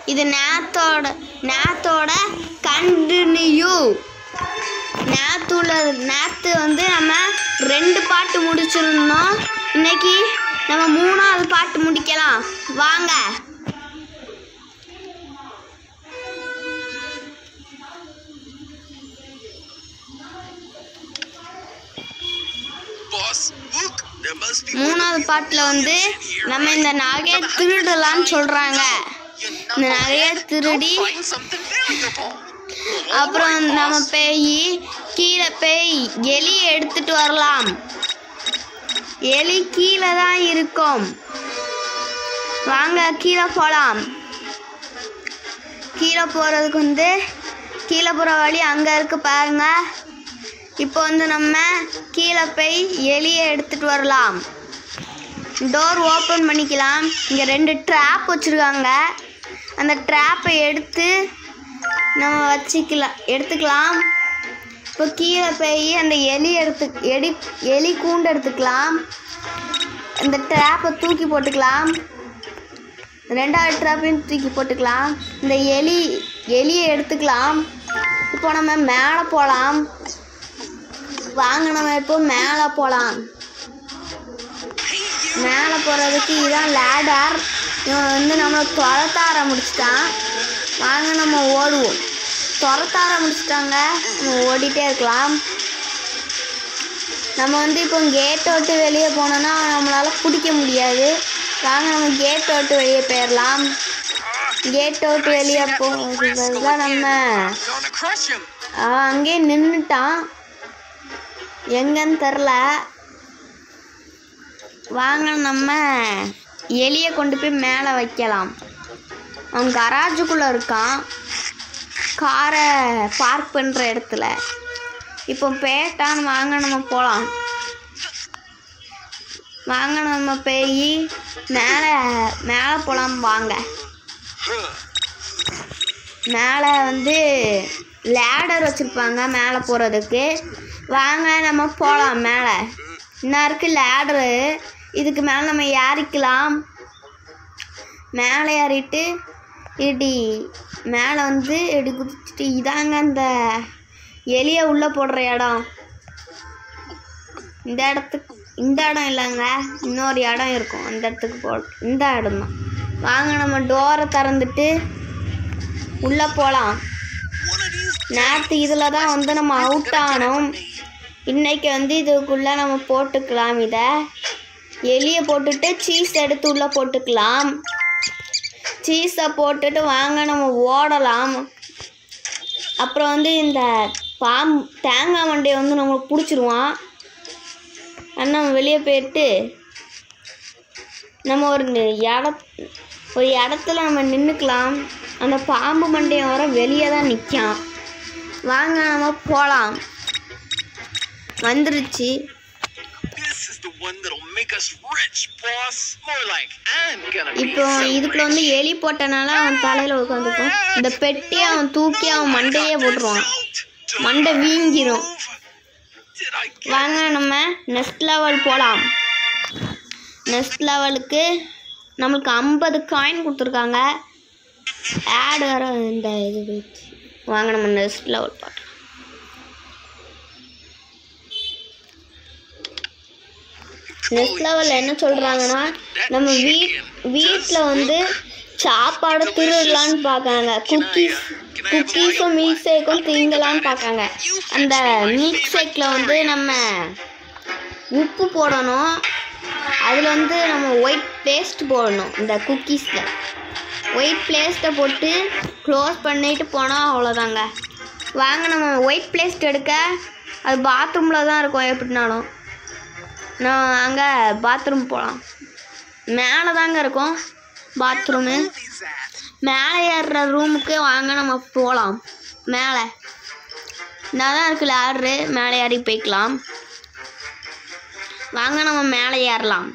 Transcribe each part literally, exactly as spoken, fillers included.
இது நேத்தோட நேத்தோட கண்டினியூ. நேத்துல நேற்று வந்து நம்ம ரெண்டு பாட்டு முடிச்சிருந்தோம். இன்னைக்கு நம்ம மூணாவது பாட்டு முடிக்கலாம் வாங்க. மூணாவது பாட்டுல வந்து நம்ம இந்த நகையை திருடலான்னு சொல்றாங்க. இந்த நகையை திருடி அப்புறம் நம்ம போய் கீழே போய் எலியை எடுத்துட்டு வரலாம். எலி கீழே தான் இருக்கும். வாங்க கீழே போகலாம். கீழே போகிறதுக்கு வந்து கீழே போகிற வழி அங்கே இருக்கு பாருங்க. இப்போ வந்து நம்ம கீழே போய் எலியை எடுத்துட்டு வரலாம். டோர் ஓப்பன் பண்ணிக்கலாம். இங்கே ரெண்டு ட்ராப் வச்சுருக்காங்க. அந்த ட்ராப்பை எடுத்து நம்ம வச்சுக்கலாம் எடுத்துக்கலாம். இப்போ கீழே போய் அந்த எலி எடுத்து எடி எலி கூண்டு எடுத்துக்கலாம். இந்த ட்ராப்பை தூக்கி போட்டுக்கலாம். ரெண்டாவது ட்ராப்பையும் தூக்கி போட்டுக்கலாம். இந்த எலி எலியை எடுத்துக்கலாம். இப்போ நம்ம மேலே போகலாம். வாங்க நம்ம இப்போ மேலே போகலாம். மேலே போகிறதுக்கு இதுதான் லேடர். இவன் வந்து நம்ம துரத்த ஆரம்பிச்சிட்டான். வாங்க நம்ம ஓடுவோம். துரத்த ஆரம்பிச்சிட்டாங்க. நம்ம ஓடிட்டே இருக்கலாம். நம்ம வந்து இப்போ கேட்டை விட்டு வெளியே போனோன்னா நம்மளால் பிடிக்க முடியாது. வாங்க நம்ம கேட்டை விட்டு வெளியே போயிடலாம். கேட்டை விட்டு வெளியே போகிறது தான் நம்ம அங்கேயே நின்றுட்டான். எங்கன்னு தெரில. வாங்க நம்ம எலியை கொண்டு போய் மேலே வைக்கலாம். அவன் கராஜுக்குள்ளே இருக்கான், காரை பார்க் பண்ணுற இடத்துல. இப்போ பேட்டான்னு வாங்க நம்ம போகலாம். வாங்க நம்ம போய் மேலே மேலே போகலாம். வாங்க மேலே வந்து லேடர் வச்சுருப்பாங்க மேலே போகிறதுக்கு. வாங்க நம்ம போகலாம். மேலே இன்னும் இருக்குது லேடரு. இதுக்கு மேலே நம்ம ஏறிக்கலாம். மேலே ஏறிட்டு இடி மேலே வந்து இடி குதிச்சுட்டு இதாங்க அந்த எலியை உள்ளே போடுற இடம். இந்த இடத்துக்கு இந்த இடம் இல்லைங்க, இன்னொரு இடம் இருக்கும். அந்த இடத்துக்கு போ இந்த இடம் தான். வாங்க நம்ம டோரை திறந்துட்டு உள்ளே போகலாம். நேற்று இதில் தான் வந்து நம்ம அவுட் ஆனோம். இன்றைக்கி வந்து இதுக்குள்ளே நம்ம போட்டுக்கலாம். இதை எலியை போட்டுட்டு சீஸ் எடுத்து உள்ளே போட்டுக்கலாம். சீஸை போட்டுட்டு வாங்க நம்ம ஓடலாம். அப்புறம் வந்து இந்த பாம்பு தேங்காய் மண்டையை வந்து நம்மளுக்கு பிடிச்சிருவான். நம்ம வெளியே போயிட்டு நம்ம ஒரு இட ஒரு இடத்துல நம்ம நின்றுக்கலாம். அந்த பாம்பு மண்டையை வர வெளியே தான் நிற்கான். வாங்க நம்ம போகலாம். வந்துருச்சு. இப்போ இதுக்குள்ள வந்து எலி போட்டனால அவன் தலையில உட்காந்துக்கும். இந்த பெட்டி அவன் தூக்கி அவன் மண்டையே போட்டுருவான். மண்டை வீங்கிரும். வாங்க நம்ம நெக்ஸ்ட் லெவல் போகலாம். நெக்ஸ்ட் லெவலுக்கு நம்மளுக்கு ஐம்பது காயின் கொடுத்துருக்காங்க. ஆட் வர இந்த இது வாங்க நம்ம நெக்ஸ்ட் லெவல் பார்க்கலாம். நெக்ஸ்ட் லெவலில் என்ன சொல்கிறாங்கன்னா நம்ம வீட் வீட்டில் வந்து சாப்பாடு திருடலான்னு பார்க்காங்க. Cookies குக்கீஸும் milk ஷேக்கும் திங்கலான்னு பார்க்காங்க. அந்த மில்க் ஷேக்கில் வந்து நம்ம உப்பு போடணும். அதில் வந்து நம்ம ஒயிட் பேஸ்ட் போடணும். இந்த குக்கீஸில் ஒயிட் பேஸ்ட்டை போட்டு க்ளோஸ் பண்ணிட்டு போனால் அவ்வளோதாங்க. வாங்க நம்ம ஒயிட் பேஸ்ட் எடுக்க அது பாத்ரூமில் தான் இருக்கும். எப்படினாலும் நான் அங்கே பாத்ரூம் போகலாம். மேலே தாங்க இருக்கும் பாத்ரூமு. மேலே ஏறுற ரூமுக்கு வாங்க நம்ம போகலாம். மேலே நான் தான் இருக்குல்ல ஆர்டரு. மேலே ஏறி போய்க்கலாம். வாங்க நம்ம மேலே ஏறலாம்.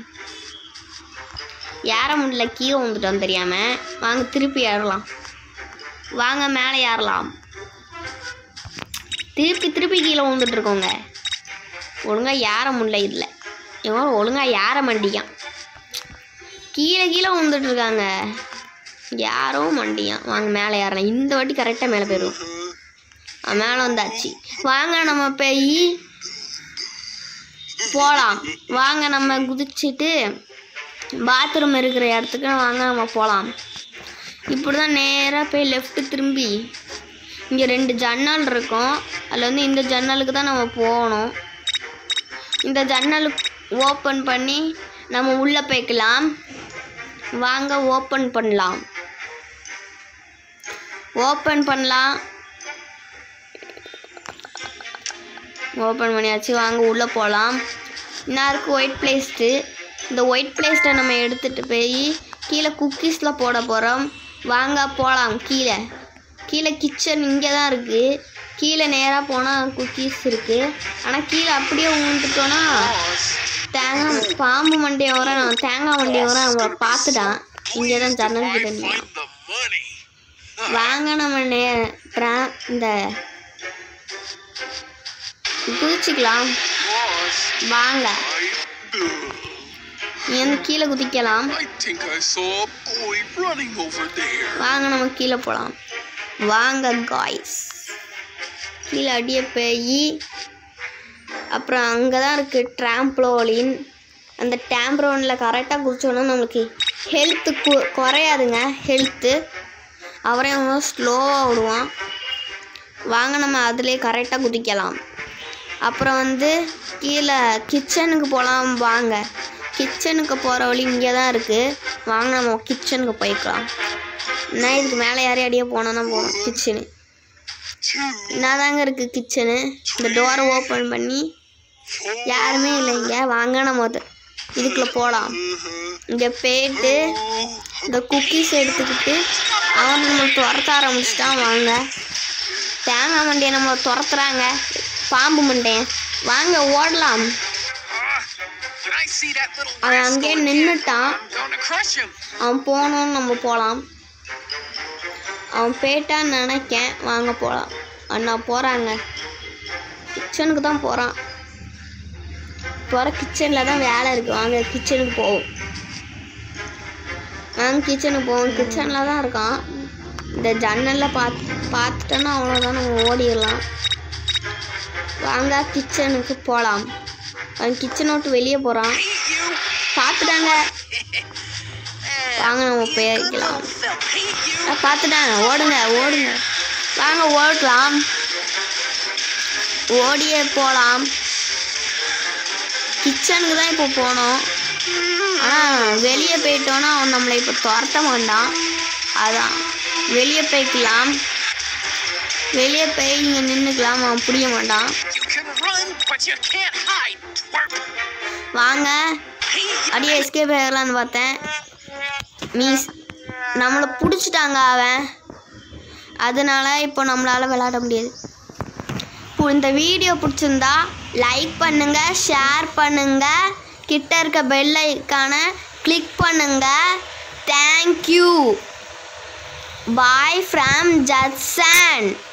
ஏற முடியல, கீழே வந்துட்டோம் தெரியாமல். வாங்க திருப்பி ஏறலாம். வாங்க மேலே ஏறலாம். திருப்பி திருப்பி கீழே வந்துட்டுருக்கோங்க. ஒழுங்காக ஏற முடியல. இதில் இவன் ஒழுங்காக ஏற மாட்டிக்கான். கீழே கீழே வந்துட்டுருக்காங்க. யாரோ மண்டியான். வாங்க மேலே ஏறலாம். இந்த வாட்டி கரெக்டாக மேலே போயிடுவோம். மேலே வந்தாச்சு. வாங்க நம்ம போய் போகலாம். வாங்க நம்ம குதிச்சுட்டு பாத்ரூம் இருக்கிற இடத்துக்கு வாங்க நம்ம போகலாம். இப்படி தான் நேராக போய் லெஃப்ட்டு திரும்பி இங்கே ரெண்டு ஜன்னல் இருக்கும். அதில் வந்து இந்த ஜன்னலுக்கு தான் நம்ம போகணும். இந்த ஜன்னல் ஓப்பன் பண்ணி நம்ம உள்ளே போய்க்கலாம். வாங்க ஓப்பன் பண்ணலாம். ஓப்பன் பண்ணலாம். ஓப்பன் பண்ணியாச்சு. வாங்க உள்ளே போகலாம். இன்னும் இருக்குது ஒயிட் பிளேஸ்ட்டு. இந்த ஒயிட் பிளேஸ்ட்டை நம்ம எடுத்துகிட்டு போய் கீழே குக்கீஸில் போட போகிறோம். வாங்க போகலாம். கீழே கீழே கிச்சன் இங்கே தான் இருக்குது. கீழே நேராக போனால் குக்கீஸ் இருக்குது. ஆனால் கீழே அப்படியே ஊந்துட்டோன்னா தேங்காய் பாம்பு மண்டையை வர நான் தேங்காய் மண்டையை வர அவங்கள பார்த்துட்டான். இங்கே தான் ஜன்னல் கிட்ட. வாங்க நம்ம நே இந்த குதிச்சுக்கலாம். வாங்க இங்கே கீழே குதிக்கலாம். வாங்க நம்ம கீழே போகலாம். வாங்க காய்ஸ் கீழே அடியே போய் அப்புறம் அங்கே தான் இருக்குது ட்ராம்ப்ளோலின். அந்த டேம்ப்ரோனில் கரெக்டாக குதிச்சோன்னா நம்மளுக்கு ஹெல்த்து கு குறையாதுங்க ஹெல்த்து. அவரையும் ஸ்லோவாக விடுவான். வாங்க நம்ம அதிலே கரெக்டாக குதிக்கலாம். அப்புறம் வந்து கீழே கிச்சனுக்கு போகலாம். வாங்க கிச்சனுக்கு போகிற வழி இங்கே தான் இருக்குது. வாங்க நம்ம கிச்சனுக்கு போய்க்கலாம். நான் இதுக்கு மேலே யாரையும் அடியே போனோன்னா போகணும். கிச்சனு என்ன தாங்க இருக்குது கிச்சனு. இந்த டோரை ஓப்பன் பண்ணி யாருமே இல்லைங்க. வாங்க நம்ம இதுக்குள்ளே போகலாம். இங்கே போயிட்டு இந்த குக்கீஸ் எடுத்துக்கிட்டு அவன் நம்ம துரத்த ஆரம்பிச்சிட்டான். வாங்க தேங்காய் மண்டையை நம்ம துரத்துறாங்க. பாம்பு மண்டையன். வாங்க ஓடலாம். அவன் அங்கேயே நின்றுட்டான். அவன் போகணுன்னு நம்ம போகலாம். அவன் போயிட்டான்னு நினைக்கேன். வாங்க போகலாம். அண்ணா போகிறாங்க. கிச்சனுக்கு தான் போகிறான். போகிற கிச்சனில் தான் வேலை இருக்குது. வாங்க கிச்சனுக்கு போவோம். வாங்க கிச்சனுக்கு போவோம். கிச்சனில் தான் இருக்கான். இந்த ஜன்னலில் பார்த்து பார்த்துட்டோன்னா அவ்வளோதான் நம்ம ஓடிடலாம். வாங்க கிச்சனுக்கு போகலாம். அவன் கிச்சனை விட்டு வெளியே போகிறான். பார்த்துட்டாங்க. வாங்க நம்ம போய்க்கலாம். பார்த்துட்டாங்க. ஓடுங்க ஓடுங்க. வாங்க ஓடலாம். ஓடியே போகலாம். கிச்சனுக்கு தான் இப்போ போகணும். ஆனால் வெளியே போயிட்டோன்னா அவன் நம்மளை இப்போ துரத்த மாட்டான். அதான் வெளியே போய்க்கலாம். வெளியே போய் இங்கே நின்றுக்கலாம். அவன் பிடிக்க மாட்டான். வாங்க அப்படியே எஸ்கேப் ஆகலான்னு பார்த்தேன். மீஸ் நம்மளை பிடிச்சிட்டாங்க அவன். அதனால இப்போ நம்மளால் விளையாட முடியாது. இப்போ இந்த வீடியோ பிடிச்சிருந்தா லைக் பண்ணுங்கள், ஷேர் பண்ணுங்கள், கிட்ட இருக்க பெல் ஐக்கானை கிளிக் பண்ணுங்கள். தேங்க்யூ. Bye from Judson.